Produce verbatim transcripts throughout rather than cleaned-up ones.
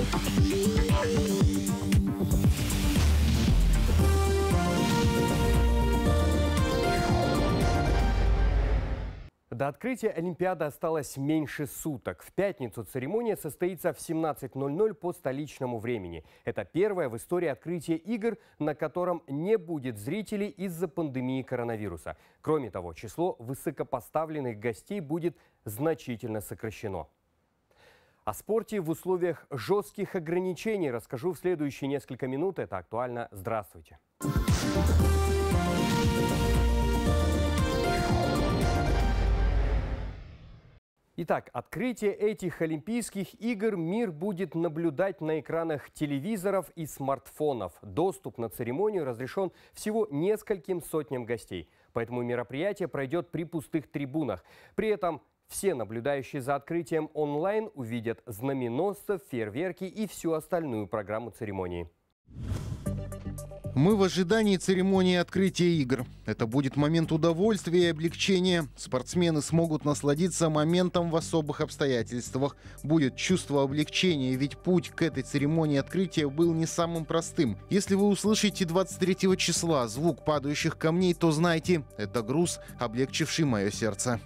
До открытия Олимпиады осталось меньше суток. В пятницу церемония состоится в семнадцать ноль ноль по столичному времени. Это первое в истории открытие игр, на котором не будет зрителей из-за пандемии коронавируса. Кроме того, число высокопоставленных гостей будет значительно сокращено. О спорте в условиях жестких ограничений расскажу в следующие несколько минут. Это актуально. Здравствуйте. Итак, открытие этих Олимпийских игр мир будет наблюдать на экранах телевизоров и смартфонов. Доступ на церемонию разрешен всего нескольким сотням гостей. Поэтому мероприятие пройдет при пустых трибунах. При этом все наблюдающие за открытием онлайн увидят знаменосцев, фейерверки и всю остальную программу церемонии. Мы в ожидании церемонии открытия игр. Это будет момент удовольствия и облегчения. Спортсмены смогут насладиться моментом в особых обстоятельствах. Будет чувство облегчения, ведь путь к этой церемонии открытия был не самым простым. Если вы услышите двадцать третьего числа звук падающих камней, то знайте, это груз, облегчивший мое сердце.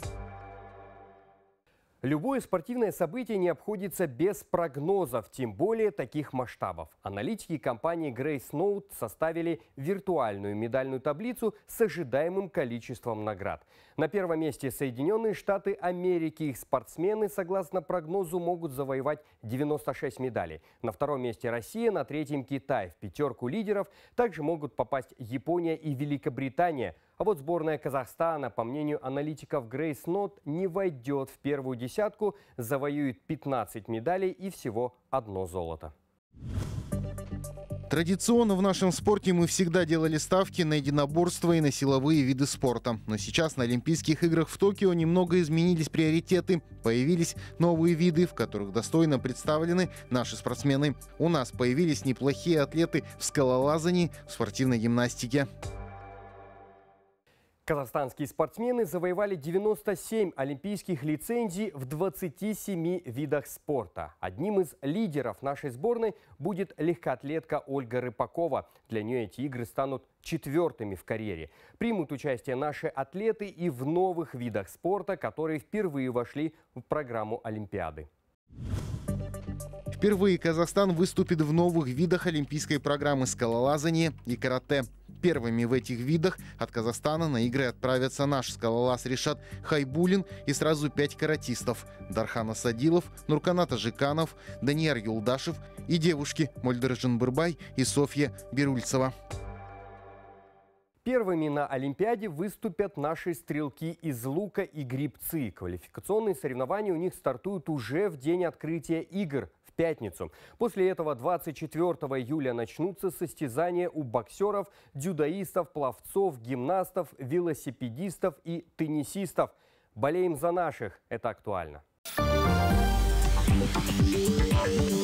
Любое спортивное событие не обходится без прогнозов, тем более таких масштабов. Аналитики компании Gracenote составили виртуальную медальную таблицу с ожидаемым количеством наград. На первом месте Соединенные Штаты Америки. Их спортсмены, согласно прогнозу, могут завоевать девяносто шесть медалей. На втором месте Россия, на третьем Китай. В пятерку лидеров также могут попасть Япония и Великобритания. А вот сборная Казахстана, по мнению аналитиков Gracenote, не войдет в первую десятку, завоюет пятнадцать медалей и всего одно золото. Традиционно в нашем спорте мы всегда делали ставки на единоборство и на силовые виды спорта. Но сейчас на Олимпийских играх в Токио немного изменились приоритеты. Появились новые виды, в которых достойно представлены наши спортсмены. У нас появились неплохие атлеты в скалолазании, в спортивной гимнастике. Казахстанские спортсмены завоевали девяносто семь олимпийских лицензий в двадцати семи видах спорта. Одним из лидеров нашей сборной будет легкоатлетка Ольга Рыпакова. Для нее эти игры станут четвертыми в карьере. Примут участие наши атлеты и в новых видах спорта, которые впервые вошли в программу Олимпиады. Впервые Казахстан выступит в новых видах олимпийской программы скалолазания и карате. Первыми в этих видах от Казахстана на игры отправятся наш скалолаз Ришат Хайбулин и сразу пять каратистов – Дархан Асадилов, Нурканат Ажиканов, Данияр Юлдашев и девушки Мольдер Жинбырбай и Софья Бирульцева. Первыми на Олимпиаде выступят наши стрелки из лука и гребцы. Квалификационные соревнования у них стартуют уже в день открытия игр в пятницу. После этого двадцать четвёртого июля начнутся состязания у боксеров, дзюдоистов, пловцов, гимнастов, велосипедистов и теннисистов. Болеем за наших. Это актуально.